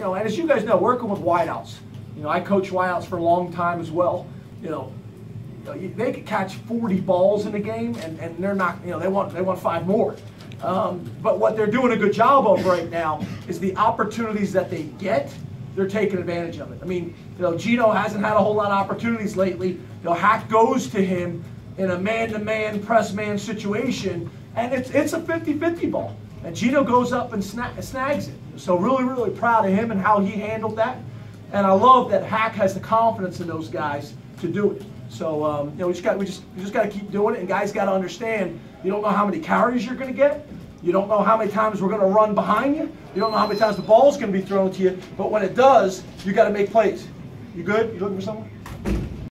know, and as you guys know, working with wideouts, you know, I coach wideouts for a long time as well. You know, they could catch 40 balls in a game, and they're not, you know, they want 5 more. But what they're doing a good job of right now is the opportunities that they get, they're taking advantage of it. I mean, you know, Gino hasn't had a whole lot of opportunities lately. You know, Hack goes to him in a man-to-man, press-man situation, and it's a 50-50 ball. And Gino goes up and snags it. So really, really proud of him and how he handled that. And I love that Hack has the confidence in those guys to do it. So you know, we just got to keep doing it. And guys got to understand, you don't know how many carries you're going to get. You don't know how many times we're going to run behind you. You don't know how many times the ball's going to be thrown to you. But when it does, you got to make plays. You good? You looking for someone?